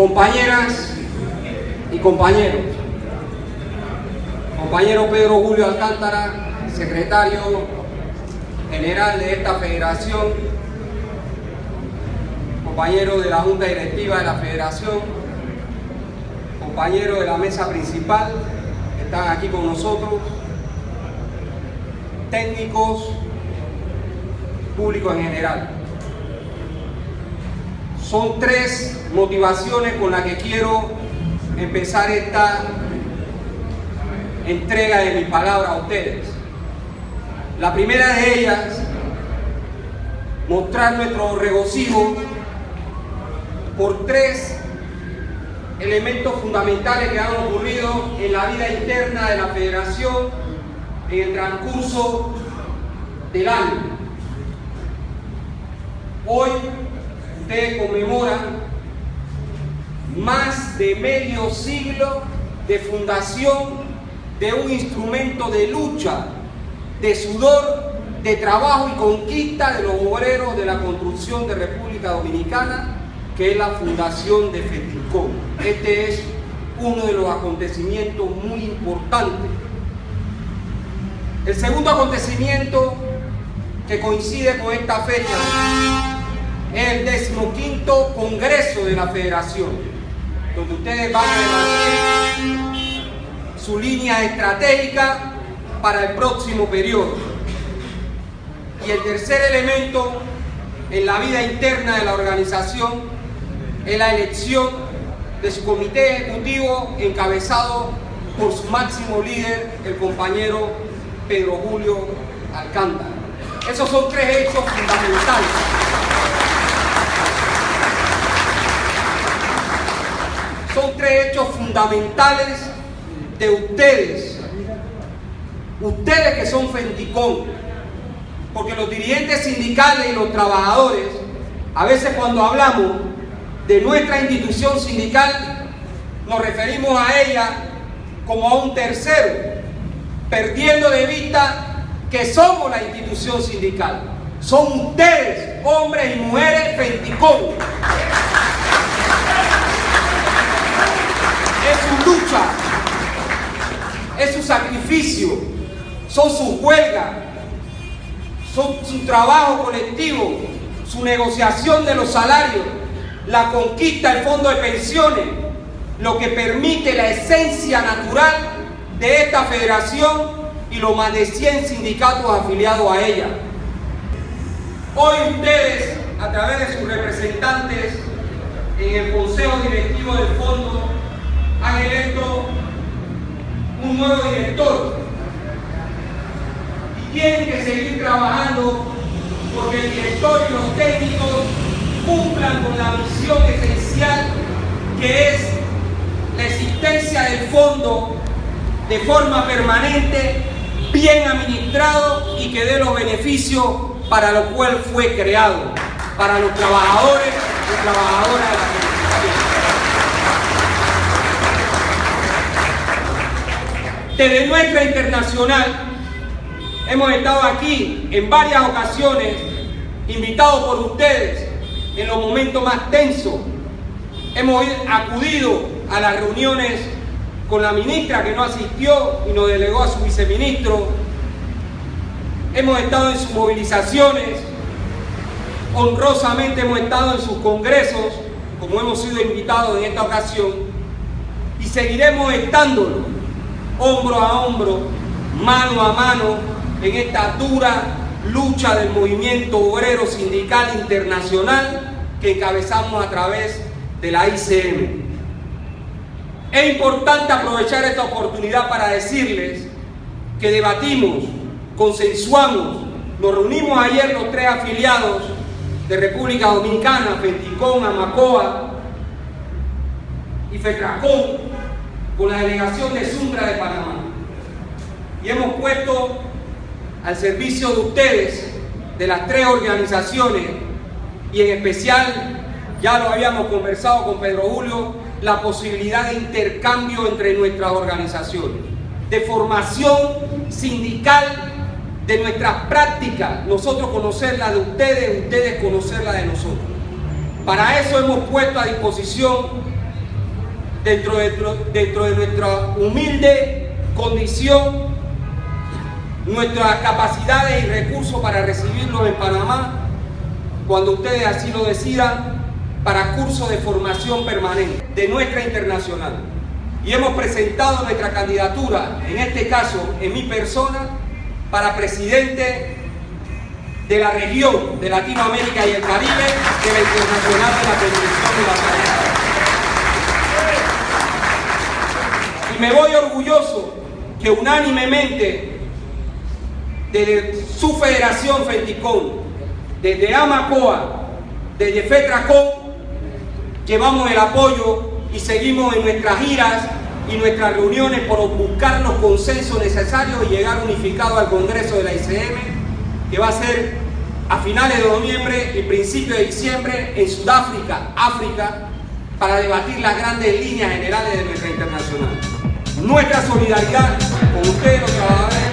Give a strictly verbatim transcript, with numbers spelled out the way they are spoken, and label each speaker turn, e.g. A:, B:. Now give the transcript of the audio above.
A: Compañeras y compañeros, compañero Pedro Julio Alcántara, secretario general de esta federación, compañero de la Junta Directiva de la Federación, compañero de la mesa principal que están aquí con nosotros, técnicos, público en general. Son tres motivaciones con las que quiero empezar esta entrega de mi palabra a ustedes. La primera de ellas, mostrar nuestro regocijo por tres elementos fundamentales que han ocurrido en la vida interna de la Federación en el transcurso del año. Hoy ustedes conmemoran más de medio siglo de fundación de un instrumento de lucha, de sudor, de trabajo y conquista de los obreros de la construcción de República Dominicana, que es la fundación de FETICOM. Este es uno de los acontecimientos muy importantes. El segundo acontecimiento que coincide con esta fecha es el decimoquinto Congreso de la Federación, donde ustedes van a debatir su línea estratégica para el próximo periodo. Y el tercer elemento en la vida interna de la organización es la elección de su comité ejecutivo encabezado por su máximo líder, el compañero Pedro Julio Alcántara. Esos son tres hechos fundamentales. Son tres hechos fundamentales de ustedes, ustedes que son FETICOM, porque los dirigentes sindicales y los trabajadores, a veces cuando hablamos de nuestra institución sindical, nos referimos a ella como a un tercero, perdiendo de vista que somos la institución sindical. Son ustedes, hombres y mujeres FETICOM. Es su lucha, es su sacrificio, son sus huelgas, son su trabajo colectivo, su negociación de los salarios, la conquista del fondo de pensiones, lo que permite la esencia natural de esta federación y los más de cien sindicatos afiliados a ella. Hoy ustedes, a través de sus representantes en el Consejo Directivo del Fondo, han electo un nuevo director y tienen que seguir trabajando porque el director y los técnicos cumplan con la misión esencial que es la existencia del fondo de forma permanente, bien administrado y que dé los beneficios para lo cual fue creado, para los trabajadores y trabajadoras de la organización. Desde nuestra internacional hemos estado aquí en varias ocasiones, invitados por ustedes en los momentos más tensos. Hemos acudido a las reuniones con la ministra que no asistió y nos delegó a su viceministro. Hemos estado en sus movilizaciones, honrosamente hemos estado en sus congresos, como hemos sido invitados en esta ocasión, y seguiremos estándolo hombro a hombro, mano a mano, en esta dura lucha del movimiento obrero sindical internacional que encabezamos a través de la I C M. Es importante aprovechar esta oportunidad para decirles que debatimos, consensuamos, nos reunimos ayer los tres afiliados de República Dominicana, FETICOM, AMACOA y FETRACOM, con la delegación de Zumbra de Panamá, y hemos puesto al servicio de ustedes, de las tres organizaciones, y en especial, ya lo habíamos conversado con Pedro Julio, la posibilidad de intercambio entre nuestras organizaciones, de formación sindical de nuestras prácticas, nosotros conocerla de ustedes, ustedes conocerla de nosotros. Para eso hemos puesto a disposición dentro de, dentro de nuestra humilde condición, nuestras capacidades y recursos para recibirlos en Panamá, cuando ustedes así lo decidan, para cursos de formación permanente de nuestra internacional. Y hemos presentado nuestra candidatura, en este caso en mi persona, para presidente de la región de Latinoamérica y el Caribe de la Internacional de la Construcción de la Tarea. Y me voy orgulloso que unánimemente desde su federación FENTICON, desde AMACOA, desde FETRACON, llevamos el apoyo y seguimos en nuestras giras y nuestras reuniones por buscar los consensos necesarios y llegar unificados al Congreso de la I C M, que va a ser a finales de noviembre y principios de diciembre en Sudáfrica, África, para debatir las grandes líneas generales de nuestra internacional. Nuestra solidaridad con ustedes, los trabajadores